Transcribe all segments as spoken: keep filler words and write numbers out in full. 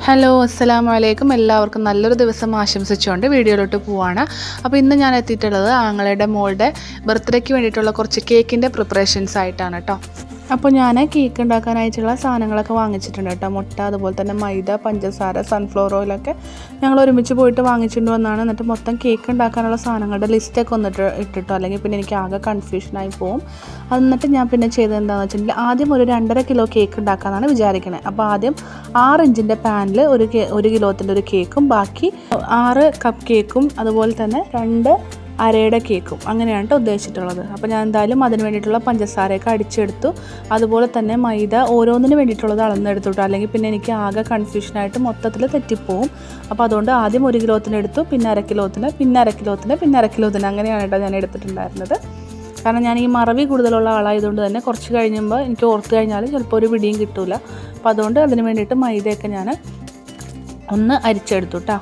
Hello അസ്സലാമു അലൈക്കും എല്ലാവർക്കും നല്ലൊരു ദിവസം ആശംസിച്ചുകൊണ്ട് വീഡിയോയിലോട്ട് പോവാണ്. അപ്പോൾ ഇന്ന് ഞാൻ എത്തിയിട്ടുള്ളത് ആങ്ങളുടെ മോളുടെ ബർത്ത്ഡേക്ക് വേണ്ടിയിട്ടുള്ള കുറച്ച് കേക്കിൻ്റെ പ്രിപ്പറേഷൻസ് ആയിട്ടാണ് കേട്ടോ. അപ്പോൾ ഞാൻ കേക്ക് ഉണ്ടാക്കാനായിട്ടുള്ള സാധനങ്ങളൊക്കെ വാങ്ങിച്ചിട്ടുണ്ട് കേട്ടോ. മുട്ട, അതുപോലെ തന്നെ മൈദ, പഞ്ചസാര, സൺഫ്ലവർ ഓയിലൊക്കെ ഞങ്ങൾ ഒരുമിച്ച് പോയിട്ട് വാങ്ങിച്ചുകൊണ്ട് വന്നാണ്. എന്നിട്ട് മൊത്തം കേക്ക് ഉണ്ടാക്കാനുള്ള സാധനങ്ങളുടെ ലിസ്റ്റൊക്കെ വന്നിട്ട് ഇട്ടിട്ടോ, അല്ലെങ്കിൽ പിന്നെ എനിക്ക് ആകെ കൺഫ്യൂഷനായി പോകും. എന്നിട്ട് ഞാൻ പിന്നെ ചെയ്തത് എന്താണെന്ന് വെച്ചിട്ടുണ്ടെങ്കിൽ ആദ്യം ഒരു രണ്ടര കിലോ കേക്ക് ഉണ്ടാക്കാനാണ് വിചാരിക്കുന്നത്. അപ്പോൾ ആദ്യം ആറ് ഇഞ്ചിൻ്റെ പാനിൽ ഒരു ഒരു കിലോത്തിൻ്റെ ഒരു കേക്കും, ബാക്കി ആറ് കപ്പ് കേക്കും, അതുപോലെ തന്നെ രണ്ട് അരയുടെ കേക്കും, അങ്ങനെയാണ് കേട്ടോ ഉദ്ദേശിച്ചിട്ടുള്ളത്. അപ്പോൾ ഞാൻ എന്തായാലും അതിന് വേണ്ടിയിട്ടുള്ള പഞ്ചസാരയൊക്കെ അടിച്ചെടുത്തു. അതുപോലെ തന്നെ മൈദ ഓരോന്നിന് വേണ്ടിയിട്ടുള്ളത് അളന്നെടുത്തു, അല്ലെങ്കിൽ പിന്നെ എനിക്ക് ആകെ കൺഫ്യൂഷനായിട്ട് മൊത്തത്തിൽ തെറ്റിപ്പോവും. അപ്പോൾ അതുകൊണ്ട് ആദ്യം ഒരു കിലോത്തിന് എടുത്തു, പിന്നെ അര കിലോത്തിന്, പിന്നെ അര കിലോത്തിന്, പിന്നെ അര കിലോത്തിന്, അങ്ങനെയാണ് കേട്ടോ ഞാൻ എടുത്തിട്ടുണ്ടായിരുന്നത്. കാരണം ഞാൻ ഈ മറവി കൂടുതലുള്ള ആളായതുകൊണ്ട് തന്നെ കുറച്ച് കഴിയുമ്പോൾ എനിക്ക് ഓർത്ത് കഴിഞ്ഞാൽ ചിലപ്പോൾ ഒരു പിടിയും കിട്ടില്ല. അപ്പോൾ അതുകൊണ്ട് അതിന് വേണ്ടിയിട്ട് മൈദയൊക്കെ ഞാൻ ഒന്ന് അരിച്ചെടുത്തു കേട്ടോ.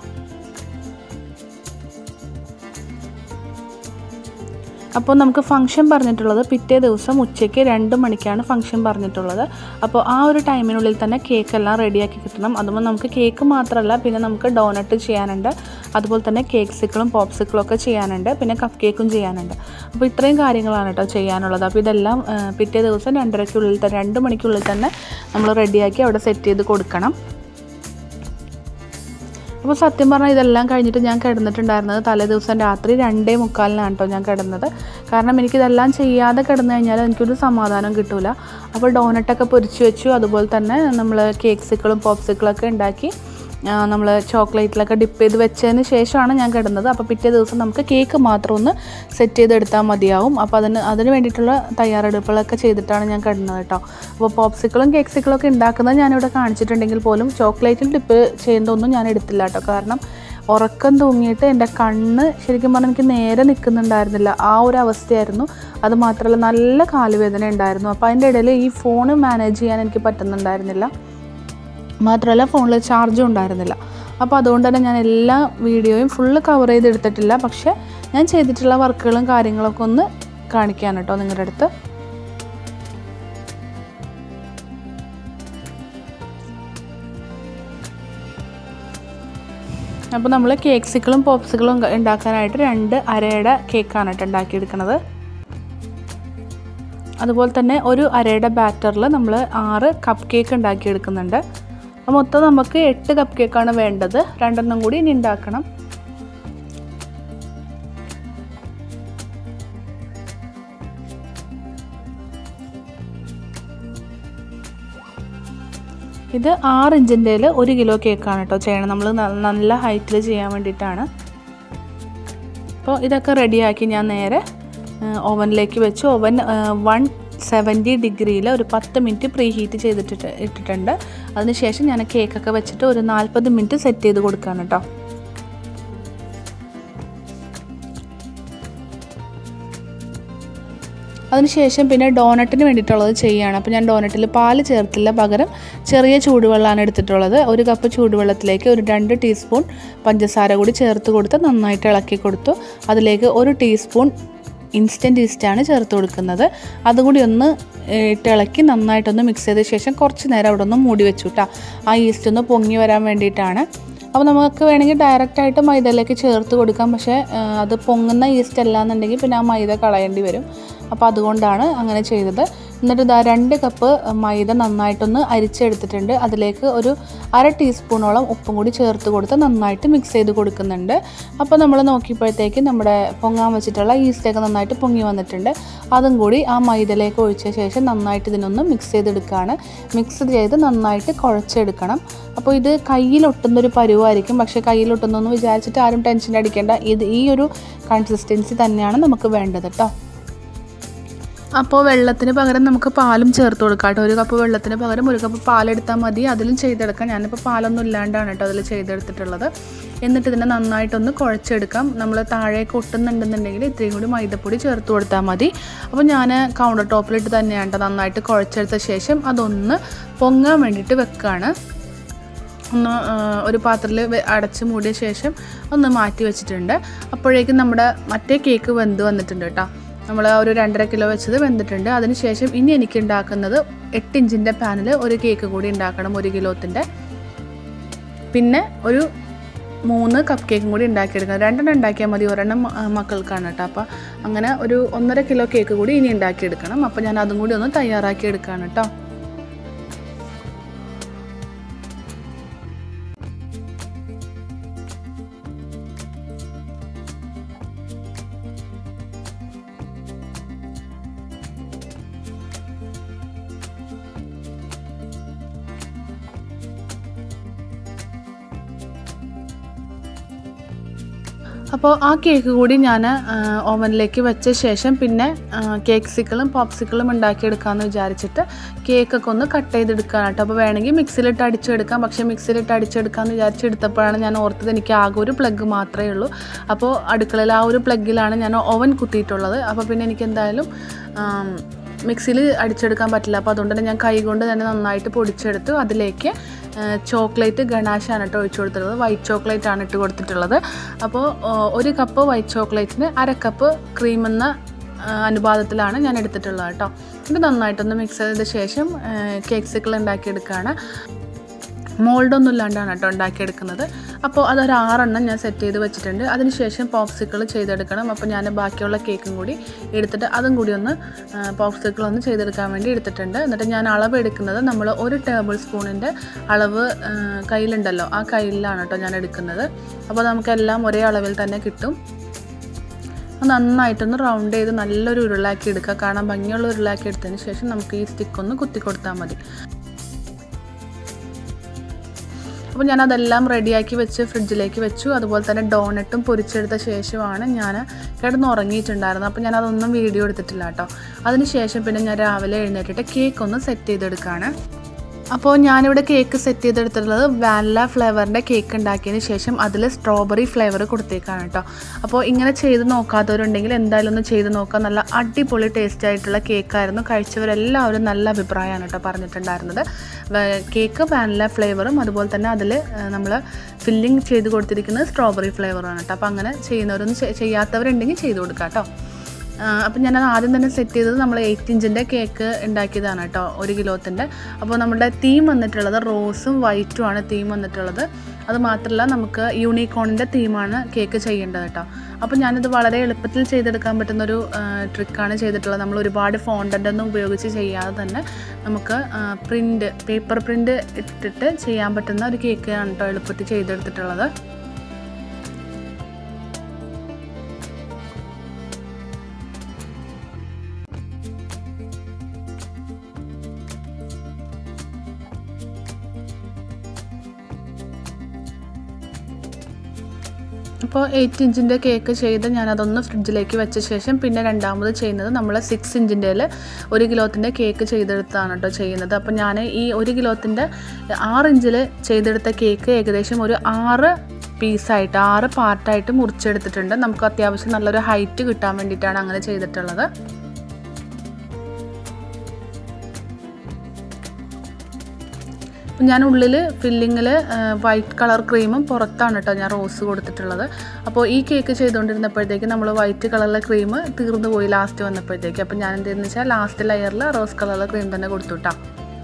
അപ്പോൾ നമുക്ക് ഫംഗ്ഷൻ പറഞ്ഞിട്ടുള്ളത് പിറ്റേ ദിവസം ഉച്ചയ്ക്ക് രണ്ട് മണിക്കാണ് ഫംഗ്ഷൻ പറഞ്ഞിട്ടുള്ളത്. അപ്പോൾ ആ ഒരു ടൈമിനുള്ളിൽ തന്നെ കേക്കെല്ലാം റെഡിയാക്കി കിട്ടണം. അതുമ്പോൾ നമുക്ക് കേക്ക് മാത്രമല്ല, പിന്നെ നമുക്ക് ഡോനട്ട് ചെയ്യാനുണ്ട്, അതുപോലെ തന്നെ കേക്ക്സിക്കളും പോപ്സിക്കളും ഒക്കെ ചെയ്യാനുണ്ട്, പിന്നെ കപ്പ് കേക്കും ചെയ്യാനുണ്ട്. അപ്പോൾ ഇത്രയും കാര്യങ്ങളാണ് കേട്ടോ ചെയ്യാനുള്ളത്. അപ്പോൾ ഇതെല്ലാം പിറ്റേ ദിവസം രണ്ടരയ്ക്കുള്ളിൽ തന്നെ രണ്ട് മണിക്കുള്ളിൽ തന്നെ നമ്മൾ റെഡിയാക്കി അവിടെ സെറ്റ് ചെയ്ത് കൊടുക്കണം. അപ്പോൾ സത്യം പറഞ്ഞാൽ ഇതെല്ലാം കഴിഞ്ഞിട്ട് ഞാൻ കിടന്നിട്ടുണ്ടായിരുന്നത് തലേ ദിവസം രാത്രി രണ്ടേ മുക്കാലിനാണ് കേട്ടോ ഞാൻ കിടന്നത്. കാരണം എനിക്കിതെല്ലാം ചെയ്യാതെ കിടന്നു കഴിഞ്ഞാൽ എനിക്കൊരു സമാധാനം കിട്ടില്ല. അപ്പോൾ ഡോനട്ടൊക്കെ പൊരിച്ച് വെച്ചു, അതുപോലെ തന്നെ നമ്മൾ കേക്ക്സിക്കളും പോപ്സിക്കളൊക്കെ ഉണ്ടാക്കി നമ്മൾ ചോക്ലേറ്റിലൊക്കെ ഡിപ്പ് ചെയ്ത് വെച്ചതിന് ശേഷമാണ് ഞാൻ കിടന്നത്. അപ്പോൾ പിറ്റേ ദിവസം നമുക്ക് കേക്ക് മാത്രം ഒന്ന് സെറ്റ് ചെയ്തെടുത്താൽ മതിയാവും. അപ്പോൾ അതിന് അതിന് വേണ്ടിയിട്ടുള്ള തയ്യാറെടുപ്പുകളൊക്കെ ചെയ്തിട്ടാണ് ഞാൻ കിടന്നത് കേട്ടോ. അപ്പോൾ പോപ്സിക്കളും കേക്ക്സിക്കളും ഒക്കെ ഉണ്ടാക്കുന്നത് ഞാനിവിടെ കാണിച്ചിട്ടുണ്ടെങ്കിൽ പോലും ചോക്ലേറ്റിൽ ഡിപ്പ് ചെയ്യുന്നതൊന്നും ഞാൻ എടുത്തില്ല കേട്ടോ. കാരണം ഉറക്കം തൂങ്ങിയിട്ട് എൻ്റെ കണ്ണ് ശരിക്കും പറഞ്ഞാൽ എനിക്ക് നേരെ നിൽക്കുന്നുണ്ടായിരുന്നില്ല, ആ ഒരു അവസ്ഥയായിരുന്നു. അത് മാത്രമല്ല നല്ല കാലുവേദന ഉണ്ടായിരുന്നു. അപ്പോൾ അതിൻ്റെ ഇടയിൽ ഈ ഫോൺ മാനേജ് ചെയ്യാൻ എനിക്ക് പറ്റുന്നുണ്ടായിരുന്നില്ല, മാത്രമല്ല ഫോണിൽ ചാർജും ഉണ്ടായിരുന്നില്ല. അപ്പോൾ അതുകൊണ്ട് തന്നെ ഞാൻ എല്ലാ വീഡിയോയും ഫുള്ള് കവർ ചെയ്തെടുത്തിട്ടില്ല. പക്ഷേ ഞാൻ ചെയ്തിട്ടുള്ള വർക്കുകളും കാര്യങ്ങളൊക്കെ ഒന്ന് കാണിക്കാൻ കേട്ടോ നിങ്ങളുടെ അടുത്ത്. അപ്പോൾ നമ്മൾ കേക്ക്സിക്കളും പോപ്സിക്കളും ഉണ്ടാക്കാനായിട്ട് രണ്ട് അരയുടെ കേക്കാണ് കേട്ടോ ഉണ്ടാക്കിയെടുക്കുന്നത്. അതുപോലെ തന്നെ ഒരു അരയുടെ ബാറ്ററിൽ നമ്മൾ ആറ് കപ്പ് കേക്ക് ഉണ്ടാക്കിയെടുക്കുന്നുണ്ട്. മൊത്തം നമുക്ക് എട്ട് കപ്പ് കേക്കാണ് വേണ്ടത്. രണ്ടെണ്ണം കൂടി ഇനി ഉണ്ടാക്കണം. ഇത് ആറ് ഇഞ്ചിൻ്റെ ഒരു കിലോ കേക്കാണ് കേട്ടോ ചെയ്യണം. നമ്മൾ നല്ല ഹൈറ്റിൽ ചെയ്യാൻ വേണ്ടിയിട്ടാണ്. അപ്പോൾ ഇതൊക്കെ റെഡിയാക്കി ഞാൻ നേരെ ഓവനിലേക്ക് വെച്ചു. ഓവൻ വൺ സെവൻറ്റി ഡിഗ്രിയിൽ ഒരു പത്ത് മിനിറ്റ് പ്രീ ഹീറ്റ് ചെയ്തിട്ട് ഇട്ടിട്ടുണ്ട്. അതിനുശേഷം ഞാൻ കേക്കൊക്കെ വെച്ചിട്ട് ഒരു നാൽപ്പത് മിനിറ്റ് സെറ്റ് ചെയ്ത് കൊടുക്കുകയാണ് കേട്ടോ. അതിനുശേഷം പിന്നെ ഡോനട്ടിന് വേണ്ടിയിട്ടുള്ളത് ചെയ്യുകയാണ്. അപ്പോൾ ഞാൻ ഡോനട്ടിൽ പാല് ചേർത്തില്ല, പകരം ചെറിയ ചൂടുവെള്ളമാണ് എടുത്തിട്ടുള്ളത്. ഒരു കപ്പ് ചൂടുവെള്ളത്തിലേക്ക് ഒരു രണ്ട് ടീസ്പൂൺ പഞ്ചസാര കൂടി ചേർത്ത് കൊടുത്ത് നന്നായിട്ട് ഇളക്കി കൊടുത്തു. അതിലേക്ക് ഒരു ടീസ്പൂൺ ഇൻസ്റ്റൻറ്റ് ഈസ്റ്റാണ് ചേർത്ത് കൊടുക്കുന്നത്. അതുകൂടി ഒന്ന് ഇട്ടിളക്കി നന്നായിട്ടൊന്ന് മിക്സ് ചെയ്ത ശേഷം കുറച്ച് നേരം അവിടെ ഒന്ന് മൂടി വെച്ചു കേട്ടോ. ആ ഈസ്റ്റ് ഒന്ന് പൊങ്ങി വരാൻ വേണ്ടിയിട്ടാണ്. അപ്പോൾ നമുക്ക് വേണമെങ്കിൽ ഡയറക്റ്റായിട്ട് മൈദയിലേക്ക് ചേർത്ത് കൊടുക്കാം. പക്ഷേ അത് പൊങ്ങുന്ന ഈസ്റ്റ് അല്ല എന്നുണ്ടെങ്കിൽ പിന്നെ ആ മൈദ കളയേണ്ടി വരും. അപ്പോൾ അതുകൊണ്ടാണ് അങ്ങനെ ചെയ്തത്. എന്നിട്ട് ഇതാ രണ്ട് കപ്പ് മൈദ നന്നായിട്ടൊന്ന് അരിച്ചെടുത്തിട്ടുണ്ട്. അതിലേക്ക് ഒരു അര ടീസ്പൂണോളം ഉപ്പും കൂടി ചേർത്ത് കൊടുത്ത് നന്നായിട്ട് മിക്സ് ചെയ്ത് കൊടുക്കുന്നുണ്ട്. അപ്പോൾ നമ്മൾ നോക്കിയപ്പോഴത്തേക്ക് നമ്മുടെ പൊങ്ങാൻ വെച്ചിട്ടുള്ള ഈസ്റ്റൊക്കെ നന്നായിട്ട് പൊങ്ങി വന്നിട്ടുണ്ട്. അതും കൂടി ആ മൈദയിലേക്ക് ഒഴിച്ച ശേഷം നന്നായിട്ട് ഇതിനൊന്ന് മിക്സ് ചെയ്തെടുക്കുകയാണ്. മിക്സ് ചെയ്ത് നന്നായിട്ട് കുഴച്ചെടുക്കണം. അപ്പോൾ ഇത് കയ്യിലൊട്ടുന്നൊരു പരുവായിരിക്കും. പക്ഷേ കയ്യിലൊട്ടുന്നൊന്നും വിചാരിച്ചിട്ട് ആരും ടെൻഷൻ അടിക്കേണ്ട. ഇത് ഈ ഒരു കൺസിസ്റ്റൻസി തന്നെയാണ് നമുക്ക് വേണ്ടത് കേട്ടോ. അപ്പോൾ വെള്ളത്തിന് പകരം നമുക്ക് പാലും ചേർത്ത് കൊടുക്കാം കേട്ടോ. ഒരു കപ്പ് വെള്ളത്തിന് പകരം ഒരു കപ്പ് പാലെടുത്താൽ മതി. അതിലും ചെയ്തെടുക്കാം. ഞാനിപ്പോൾ പാലൊന്നും ഇല്ലാണ്ടാണ് കേട്ടോ അതിൽ ചെയ്തെടുത്തിട്ടുള്ളത്. എന്നിട്ട് ഇതിനെ നന്നായിട്ടൊന്ന് കുഴച്ചെടുക്കാം. നമ്മൾ താഴേക്ക് ഒട്ടുന്നുണ്ടെന്നുണ്ടെങ്കിൽ ഇത്രയും കൂടി മൈദപ്പൊടി ചേർത്ത് കൊടുത്താൽ മതി. അപ്പോൾ ഞാൻ കൗണ്ടർ ടോപ്പിലിട്ട് തന്നെയാണ് കേട്ടോ നന്നായിട്ട് കുഴച്ചെടുത്ത ശേഷം അതൊന്ന് പൊങ്ങാൻ വേണ്ടിയിട്ട് വെക്കുകയാണ്. ഒന്ന് ഒരു പാത്രത്തിൽ അടച്ച് മൂടിയ ശേഷം ഒന്ന് മാറ്റി വെച്ചിട്ടുണ്ട്. അപ്പോഴേക്കും നമ്മുടെ മറ്റേ കേക്ക് വെന്ത് വന്നിട്ടുണ്ട് കേട്ടോ. നമ്മൾ ഒരു രണ്ടര കിലോ വെച്ചത് വെന്തിട്ടുണ്ട്. അതിനുശേഷം ഇനി എനിക്ക് ഉണ്ടാക്കുന്നത് എട്ട് ഇഞ്ചിൻ്റെ പാനിൽ ഒരു കേക്ക് കൂടി ഉണ്ടാക്കണം, ഒരു കിലോത്തിൻ്റെ. പിന്നെ ഒരു മൂന്ന് കപ്പ് കേക്കും കൂടി ഉണ്ടാക്കിയെടുക്കണം. രണ്ടെണ്ണം ഉണ്ടാക്കിയാൽ മതി, ഒരെണ്ണം മക്കൾക്കാണ് കേട്ടോ. അപ്പോൾ അങ്ങനെ ഒരു ഒന്നര കിലോ കേക്ക് കൂടി ഇനി ഉണ്ടാക്കിയെടുക്കണം. അപ്പോൾ ഞാൻ അതും കൂടി ഒന്ന് തയ്യാറാക്കി എടുക്കുകയാണ് കേട്ടോ. അപ്പോൾ ആ കേക്ക് കൂടി ഞാൻ ഓവനിലേക്ക് വെച്ച ശേഷം പിന്നെ കേക്ക്സിക്കളും പോപ്സിക്കളും ഉണ്ടാക്കിയെടുക്കാമെന്ന് വിചാരിച്ചിട്ട് കേക്കൊക്കെ ഒന്ന് കട്ട് ചെയ്തെടുക്കാൻ കേട്ടോ. അപ്പോൾ വേണമെങ്കിൽ മിക്സിയിലിട്ട് അടിച്ചെടുക്കാം. പക്ഷേ മിക്സിയിലിട്ട് അടിച്ചെടുക്കാമെന്ന് വിചാരിച്ചെടുത്തപ്പോഴാണ് ഞാൻ ഓർത്തത് എനിക്ക് ആകെ ഒരു പ്ലഗ് മാത്രമേ ഉള്ളൂ. അപ്പോൾ അടുക്കളയിൽ ആ ഒരു പ്ലഗിലാണ് ഞാൻ ഓവൻ കുത്തിയിട്ടുള്ളത്. അപ്പോൾ പിന്നെ എനിക്ക് എന്തായാലും മിക്സിയിൽ അടിച്ചെടുക്കാൻ പറ്റില്ല. അപ്പോൾ അതുകൊണ്ട് തന്നെ ഞാൻ കൈ കൊണ്ട് തന്നെ നന്നായിട്ട് പൊടിച്ചെടുത്തു. അതിലേക്ക് ചോക്ലേറ്റ് ഗണാശാണ് കേട്ടോ ഒഴിച്ചു കൊടുത്തിട്ടുള്ളത്. വൈറ്റ് ചോക്ലേറ്റ് ആണ് ഇട്ട് കൊടുത്തിട്ടുള്ളത്. അപ്പോൾ ഒരു കപ്പ് വൈറ്റ് ചോക്ലേറ്റിന് അര കപ്പ് ക്രീം എന്ന അനുപാതത്തിലാണ് ഞാൻ എടുത്തിട്ടുള്ളത് കേട്ടോ. ഇത് നന്നായിട്ടൊന്ന് മിക്സ് ചെയ്ത ശേഷം കേക്ക്സിക്കൾ ഉണ്ടാക്കിയെടുക്കുകയാണ്. മോൾഡൊന്നും ഇല്ലാണ്ടാണ് കേട്ടോ ഉണ്ടാക്കിയെടുക്കുന്നത്. അപ്പോൾ അതൊരു ആറെണ്ണം ഞാൻ സെറ്റ് ചെയ്ത് വെച്ചിട്ടുണ്ട്. അതിനുശേഷം പോപ്സിക്കിൾ ചെയ്തെടുക്കണം. അപ്പോൾ ഞാൻ ബാക്കിയുള്ള കേക്കും കൂടി എടുത്തിട്ട് അതും കൂടി ഒന്ന് പോപ്സിക്കിൾ ഒന്ന് ചെയ്തെടുക്കാൻ വേണ്ടി എടുത്തിട്ടുണ്ട്. എന്നിട്ട് ഞാൻ അളവ് എടുക്കുന്നത് നമ്മൾ ഒരു ടേബിൾ സ്പൂണിൻ്റെ അളവ് കയ്യിലുണ്ടല്ലോ, ആ കയ്യിലാണ് കേട്ടോ ഞാൻ എടുക്കുന്നത്. അപ്പോൾ നമുക്കെല്ലാം ഒരേ അളവിൽ തന്നെ കിട്ടും. നന്നായിട്ടൊന്ന് റൗണ്ട് ചെയ്ത് നല്ലൊരു ഉരുളാക്കി എടുക്കുക. കാണാൻ ഭംഗിയുള്ള ഉരുളാക്കി എടുത്തതിന് ശേഷം നമുക്ക് ഈ സ്റ്റിക്കൊന്ന് കുത്തി കൊടുത്താൽ മതി. അപ്പോൾ ഞാനതെല്ലാം റെഡിയാക്കി വെച്ച് ഫ്രിഡ്ജിലേക്ക് വെച്ചു. അതുപോലെ തന്നെ ഡോണട്ടും പൊരിച്ചെടുത്ത ശേഷമാണ് ഞാൻ കിടന്ന് ഉറങ്ങിയിട്ടുണ്ടായിരുന്നത്. അപ്പോൾ ഞാനതൊന്നും വീഡിയോ എടുത്തിട്ടില്ല കേട്ടോ. അതിന് ശേഷം പിന്നെ ഞാൻ രാവിലെ എഴുന്നേറ്റിട്ട് കേക്ക് ഒന്ന് സെറ്റ് ചെയ്തെടുക്കുകയാണ്. അപ്പോൾ ഞാനിവിടെ കേക്ക് സെറ്റ് ചെയ്തെടുത്തിട്ടുള്ളത് വാനില ഫ്ലേവറിൻ്റെ കേക്ക് ഉണ്ടാക്കിയതിന് ശേഷം അതിൽ സ്ട്രോബെറി ഫ്ലേവർ കൊടുത്തേക്കാണ് കേട്ടോ. അപ്പോൾ ഇങ്ങനെ ചെയ്ത് നോക്കാത്തവരുണ്ടെങ്കിൽ എന്തായാലും ഒന്ന് ചെയ്ത് നോക്കാം. നല്ല അടിപൊളി ടേസ്റ്റ് ആയിട്ടുള്ള കേക്കായിരുന്നു. കഴിച്ചവരെല്ലാവരും നല്ല അഭിപ്രായമാണ് കേട്ടോ പറഞ്ഞിട്ടുണ്ടായിരുന്നത്. കേക്ക് വാനില ഫ്ലേവറും അതുപോലെ തന്നെ അതിൽ നമ്മൾ ഫില്ലിങ് ചെയ്ത് കൊടുത്തിരിക്കുന്നത് സ്ട്രോബെറി ഫ്ലേവറാണ് കേട്ടോ. അപ്പോൾ അങ്ങനെ ചെയ്യുന്നവരൊന്നും ചെയ്യാത്തവരുണ്ടെങ്കിൽ ചെയ്ത് കൊടുക്കാം കേട്ടോ. അപ്പം ഞാനത് ആദ്യം തന്നെ സെറ്റ് ചെയ്തത് നമ്മൾ എയ്റ്റ് ഇഞ്ചിൻ്റെ കേക്ക് ഉണ്ടാക്കിയതാണ് കേട്ടോ, ഒരു കിലോത്തിൻ്റെ. അപ്പോൾ നമ്മുടെ തീം വന്നിട്ടുള്ളത് റോസും വൈറ്റും ആണ് തീം വന്നിട്ടുള്ളത്. അത് മാത്രമല്ല നമുക്ക് യൂണിക്കോണിൻ്റെ തീമാണ് കേക്ക് ചെയ്യേണ്ടത് കേട്ടോ. അപ്പോൾ ഞാനിത് വളരെ എളുപ്പത്തിൽ ചെയ്തെടുക്കാൻ പറ്റുന്നൊരു ട്രിക്കാണ് ചെയ്തിട്ടുള്ളത്. നമ്മൾ ഒരുപാട് ഫോണ്ടൻ്റ് ഒന്നും ഉപയോഗിച്ച് ചെയ്യാതെ തന്നെ നമുക്ക് പ്രിൻ്റ് പേപ്പർ പ്രിൻ്റ് ഇട്ടിട്ട് ചെയ്യാൻ പറ്റുന്ന ഒരു കേക്കാണ് കേട്ടോ എളുപ്പത്തിൽ ചെയ്തെടുത്തിട്ടുള്ളത്. അപ്പോൾ എയ്റ്റ് ഇഞ്ചിൻ്റെ കേക്ക് ചെയ്ത് ഞാനതൊന്ന് ഫ്രിഡ്ജിലേക്ക് വെച്ച ശേഷം പിന്നെ രണ്ടാമത് ചെയ്യുന്നത് നമ്മൾ സിക്സ് ഇഞ്ചിൻ്റെ ഒരു കിലോത്തിൻ്റെ കേക്ക് ചെയ്തെടുത്താണ് കേട്ടോ ചെയ്യുന്നത്. അപ്പോൾ ഞാൻ ഈ ഒരു കിലോത്തിൻ്റെ ആറ് ഇഞ്ചിൽ ചെയ്തെടുത്ത കേക്ക് ഏകദേശം ഒരു ആറ് പീസായിട്ട് ആറ് പാർട്ടായിട്ട് മുറിച്ചെടുത്തിട്ടുണ്ട്. നമുക്ക് അത്യാവശ്യം നല്ലൊരു ഹൈറ്റ് കിട്ടാൻ വേണ്ടിയിട്ടാണ് അങ്ങനെ ചെയ്തിട്ടുള്ളത്. ഞാൻ ഉള്ളിൽ ഫില്ലിങ്ങിൽ വൈറ്റ് കളർ ക്രീമും പുറത്താണ് കേട്ടോ ഞാൻ റോസ് കൊടുത്തിട്ടുള്ളത്. അപ്പോൾ ഈ കേക്ക് ചെയ്തുകൊണ്ടിരുന്നപ്പോഴത്തേക്ക് നമ്മൾ വൈറ്റ് കളറിലെ ക്രീം തീർന്നു പോയി ലാസ്റ്റ് വന്നപ്പോഴത്തേക്ക്. അപ്പോൾ ഞാൻ എന്തെന്ന് വെച്ചാൽ ലാസ്റ്റ് ലെയറിൽ റോസ് കളറിലെ ക്രീം തന്നെ കൊടുത്തു കേട്ടോ.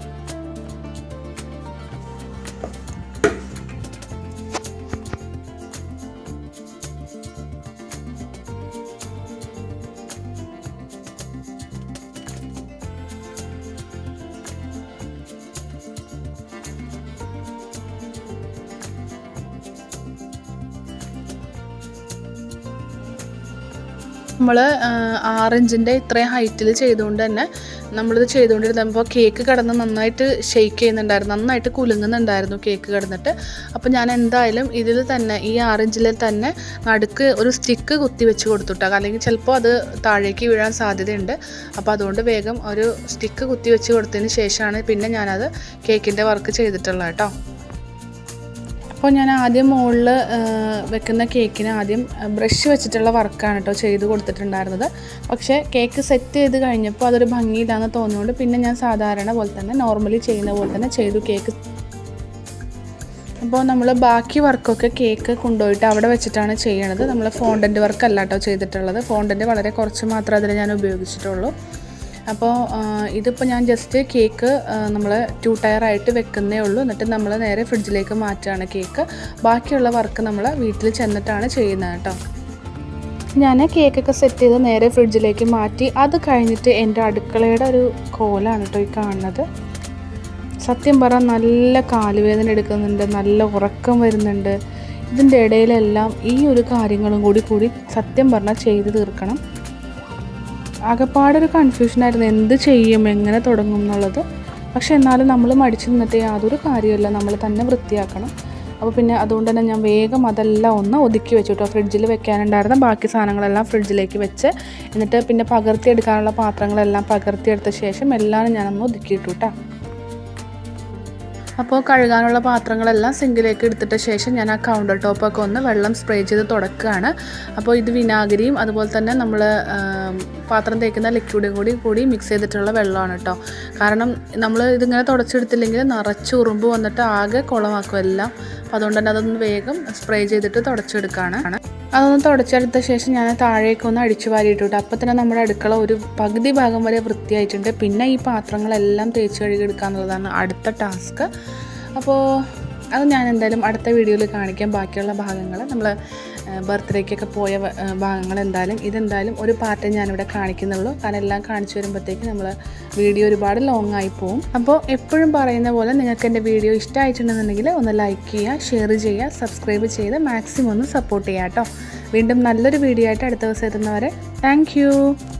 നമ്മൾ ആറിഞ്ചിൻ്റെ ഇത്രയും ഹൈറ്റിൽ ചെയ്തുകൊണ്ട് തന്നെ നമ്മളിത് ചെയ്തുകൊണ്ടിരുന്നപ്പോൾ കേക്ക് കിടന്ന് നന്നായിട്ട് ഷെയ്ക്ക് ചെയ്യുന്നുണ്ടായിരുന്നു, നന്നായിട്ട് കുലുങ്ങുന്നുണ്ടായിരുന്നു കേക്ക് കിടന്നിട്ട്. അപ്പോൾ ഞാൻ എന്തായാലും ഇതിൽ തന്നെ ഈ ആറിഞ്ചിൽ തന്നെ നടുക്ക് ഒരു സ്റ്റിക്ക് കുത്തി വെച്ച് കൊടുത്തുട്ടാ, അല്ലെങ്കിൽ ചിലപ്പോൾ അത് താഴേക്ക് വീഴാൻ സാധ്യതയുണ്ട്. അപ്പോൾ അതുകൊണ്ട് വേഗം ഒരു സ്റ്റിക്ക് കുത്തി വെച്ച് കൊടുത്തതിന് ശേഷമാണ് പിന്നെ ഞാനത് കേക്കിൻ്റെ വർക്ക് ചെയ്തിട്ടുള്ളത് കേട്ടോ. അപ്പോൾ ഞാൻ ആദ്യം മുകളിൽ വെക്കുന്ന കേക്കിന് ആദ്യം ബ്രഷ് വെച്ചിട്ടുള്ള വർക്കാണ് കേട്ടോ ചെയ്ത് കൊടുത്തിട്ടുണ്ടായിരുന്നത്. പക്ഷേ കേക്ക് സെറ്റ് ചെയ്ത് കഴിഞ്ഞപ്പോൾ അതൊരു ഭംഗിയില്ലാന്ന് തോന്നിയുകൊണ്ട് പിന്നെ ഞാൻ സാധാരണ പോലെ തന്നെ നോർമലി ചെയ്യുന്ന പോലെ തന്നെ ചെയ്തു കേക്ക്. അപ്പോൾ നമ്മൾ ബാക്കി വർക്കൊക്കെ കേക്ക് കൊണ്ടുപോയിട്ട് അവിടെ വെച്ചിട്ടാണ് ചെയ്യണത്. നമ്മൾ ഫോണ്ടൻറ്റ് വർക്കല്ല കേട്ടോ ചെയ്തിട്ടുള്ളത്. ഫോണ്ടൻറ്റ് വളരെ കുറച്ച് മാത്രമേ അതിൽ ഞാൻ ഉപയോഗിച്ചിട്ടുള്ളൂ. അപ്പോൾ ഇതിപ്പോൾ ഞാൻ ജസ്റ്റ് കേക്ക് നമ്മൾ ടു ടയറായിട്ട് വെക്കുന്നേ ഉള്ളൂ. എന്നിട്ട് നമ്മൾ നേരെ ഫ്രിഡ്ജിലേക്ക് മാറ്റുകയാണ് കേക്ക്. ബാക്കിയുള്ള വർക്ക് നമ്മൾ വീട്ടിൽ ചെന്നിട്ടാണ് ചെയ്യുന്നത് കേട്ടോ. ഞാൻ കേക്കൊക്കെ സെറ്റ് ചെയ്ത് നേരെ ഫ്രിഡ്ജിലേക്ക് മാറ്റി. അത് കഴിഞ്ഞിട്ട് എൻ്റെ അടുക്കളയുടെ ഒരു കോലാണ് കേട്ടോ ഈ കാണുന്നത്. സത്യം പറഞ്ഞാൽ നല്ല കാലുവേദന എടുക്കുന്നുണ്ട്, നല്ല ഉറക്കം വരുന്നുണ്ട്. ഇതിൻ്റെ ഇടയിലെല്ലാം ഈ ഒരു കാര്യങ്ങളും കൂടി കൂടി സത്യം പറഞ്ഞാൽ ചെയ്ത് തീർക്കണം. ആകെപ്പാടൊരു കൺഫ്യൂഷനായിരുന്നു, എന്ത് ചെയ്യും, എങ്ങനെ തുടങ്ങും എന്നുള്ളത്. പക്ഷെ എന്നാലും നമ്മൾ മടിച്ചു നിന്നിട്ട് യാതൊരു കാര്യമില്ല, നമ്മൾ തന്നെ വൃത്തിയാക്കണം. അപ്പോൾ പിന്നെ അതുകൊണ്ട് തന്നെ ഞാൻ വേഗം അതെല്ലാം ഒന്ന് ഒതുക്കി വെച്ചു കേട്ടോ. ഫ്രിഡ്ജിൽ വെക്കാനുണ്ടായിരുന്ന ബാക്കി സാധനങ്ങളെല്ലാം ഫ്രിഡ്ജിലേക്ക് വെച്ച് എന്നിട്ട് പിന്നെ പകർത്തിയെടുക്കാനുള്ള പാത്രങ്ങളെല്ലാം പകർത്തിയെടുത്ത ശേഷം എല്ലാം ഞാനൊന്ന് ഒതുക്കിയിട്ടു കേട്ടോ. അപ്പോൾ കഴുകാനുള്ള പാത്രങ്ങളെല്ലാം സിങ്കിലേക്ക് എടുത്തിട്ട ശേഷം ഞാൻ ആ കൗണ്ടർ ടോപ്പൊക്കെ ഒന്ന് വെള്ളം സ്പ്രേ ചെയ്ത് തുടക്കുകയാണ്. അപ്പോൾ ഇത് വിനാഗിരിയും അതുപോലെ തന്നെ നമ്മൾ പാത്രം തേക്കുന്ന ലിക്വിഡും കൂടി കൂടി മിക്സ് ചെയ്തിട്ടുള്ള വെള്ളമാണ് കേട്ടോ. കാരണം നമ്മൾ ഇതിങ്ങനെ തുടച്ചെടുത്തില്ലെങ്കിൽ നിറച്ച് ഉറുമ്പ് വന്നിട്ട് ആകെ കുളമാക്കും എല്ലാം. അപ്പോൾ അതുകൊണ്ട് തന്നെ അതൊന്ന് വേഗം സ്പ്രേ ചെയ്തിട്ട് തുടച്ചെടുക്കുകയാണ്. അതൊന്ന് തുടച്ചെടുത്ത ശേഷം ഞാൻ താഴേക്കൊന്ന് അടിച്ചു വാരിയിട്ടു. അപ്പോൾ തന്നെ നമ്മുടെ അടുക്കള ഒരു പകുതി ഭാഗം വരെ വൃത്തിയായിട്ടുണ്ട്. പിന്നെ ഈ പാത്രങ്ങളെല്ലാം തേച്ച് കഴുകിയെടുക്കുക എന്നുള്ളതാണ് അടുത്ത ടാസ്ക്. അപ്പോൾ അത് ഞാൻ എന്തായാലും അടുത്ത വീഡിയോയിൽ കാണിക്കാം. ബാക്കിയുള്ള ഭാഗങ്ങൾ നമ്മൾ ബർത്ത്ഡേക്കൊക്കെ പോയ ഭാഗങ്ങൾ എന്തായാലും ഇതെന്തായാലും ഒരു പാർട്ടേ ഞാനിവിടെ കാണിക്കുന്നുള്ളൂ. കാരണം എല്ലാം കാണിച്ചു വരുമ്പോഴത്തേക്ക് നമ്മൾ വീഡിയോ ഒരുപാട് ലോങ് ആയി പോവും. അപ്പോൾ എപ്പോഴും പറയുന്ന പോലെ നിങ്ങൾക്ക് എൻ്റെ വീഡിയോ ഇഷ്ടമായിട്ടുണ്ടെന്നുണ്ടെങ്കിൽ ഒന്ന് ലൈക്ക് ചെയ്യുക, ഷെയർ ചെയ്യുക, സബ്സ്ക്രൈബ് ചെയ്ത് മാക്സിമം ഒന്ന് സപ്പോർട്ട് ചെയ്യുക കേട്ടോ. വീണ്ടും നല്ലൊരു വീഡിയോ ആയിട്ട് അടുത്ത ദിവസം എത്തുന്നവരെ താങ്ക് യു.